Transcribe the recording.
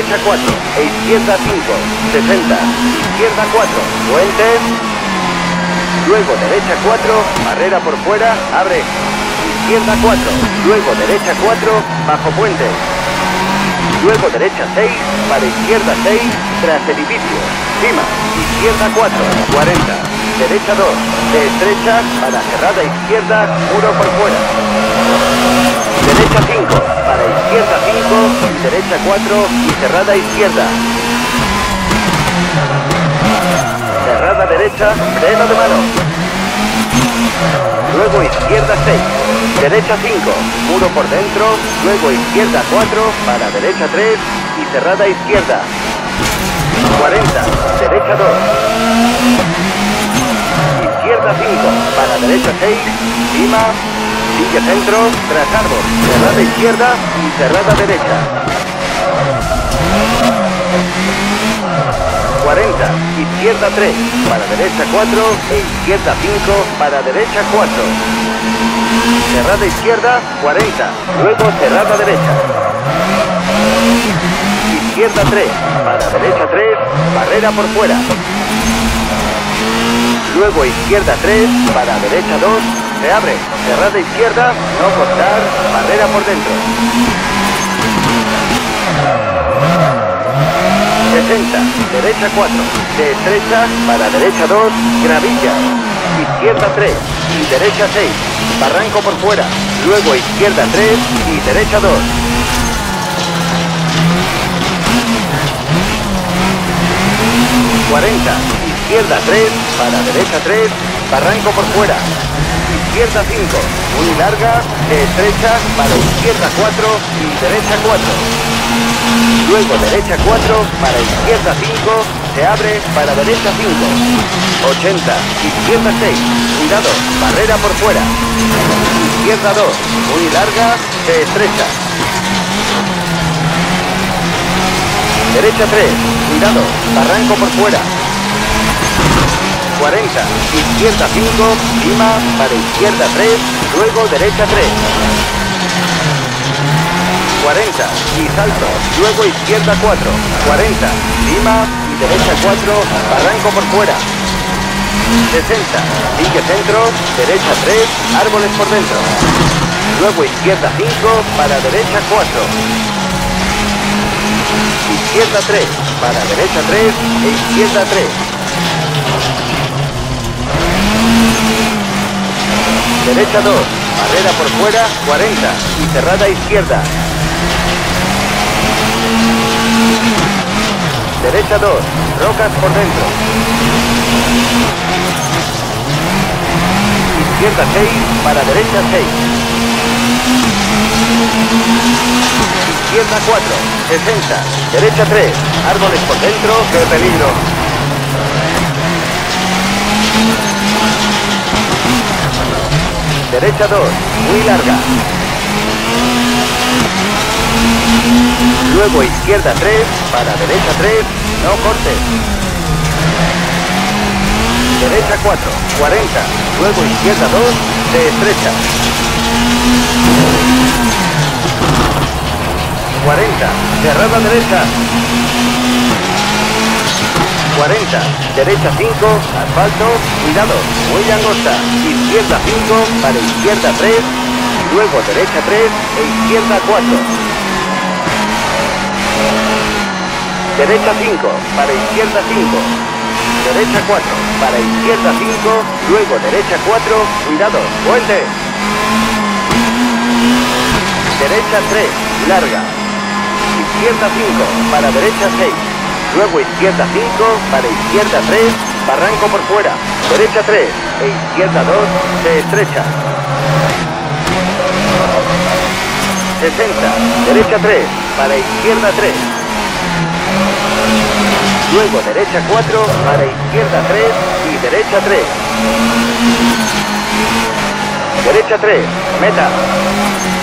derecha 4, e izquierda 5, 60, izquierda 4, puente, luego derecha 4, barrera por fuera, abre, izquierda 4, luego derecha 4, bajo puente, luego derecha 6, para izquierda 6, tras edificio, cima, izquierda 4, 40, derecha 2, de estrecha, para cerrada izquierda, muro por fuera, derecha 5, para izquierda 5, derecha 4 y cerrada izquierda, cerrada derecha, freno de mano, luego izquierda 6, derecha 5, muro por dentro, luego izquierda 4, para derecha 3 y cerrada izquierda, 40, derecha 2, izquierda 5, para derecha 6, cima, sigue centro, tras árbol, cerrada izquierda y cerrada derecha, 40, izquierda 3, para derecha 4 e izquierda 5, para derecha 4. Cerrada izquierda, 40, luego cerrada derecha. Izquierda 3, para derecha 3, barrera por fuera. Luego izquierda 3, para derecha 2, se abre, cerrada izquierda, no cortar, barrera por dentro. 60, derecha 4, de estrecha, para derecha 2, gravilla, izquierda 3 y derecha 6, barranco por fuera, luego izquierda 3 y derecha 2. 40, izquierda 3, para derecha 3, barranco por fuera, izquierda 5, muy larga, de estrecha, para izquierda 4 y derecha 4. Luego derecha 4, para izquierda 5, se abre, para derecha 5. 80, izquierda 6, cuidado, barrera por fuera. Izquierda 2, muy larga, se estrecha. Derecha 3, cuidado, barranco por fuera. 40, izquierda 5, cima, para izquierda 3, luego derecha 3. 40 y salto, luego izquierda 4, 40, cima y derecha 4, barranco por fuera. 60, sigue centro, derecha 3, árboles por dentro. Luego izquierda 5, para derecha 4. Izquierda 3, para derecha 3 e izquierda 3. Derecha 2, barrera por fuera, 40 y cerrada izquierda. Derecha 2, rocas por dentro. Izquierda 6, para derecha 6. Izquierda 4, 60, derecha 3, árboles por dentro, qué peligro. Derecha 2, muy larga. Luego izquierda 3, para derecha 3, no cortes. Derecha 4, 40, luego izquierda 2, se estrecha. 40, cerrada derecha. 40, derecha 5, asfalto, cuidado, muy angosta. Izquierda 5, para izquierda 3, luego derecha 3 e izquierda 4. Derecha 5, para izquierda 5. Derecha 4, para izquierda 5, luego derecha 4, cuidado, puente. Derecha 3, larga. Izquierda 5, para derecha 6. Luego izquierda 5, para izquierda 3, barranco por fuera. Derecha 3 e izquierda 2, se estrecha. 60, derecha 3, para izquierda 3. Luego derecha 4, para izquierda 3 y derecha 3. Derecha 3, meta.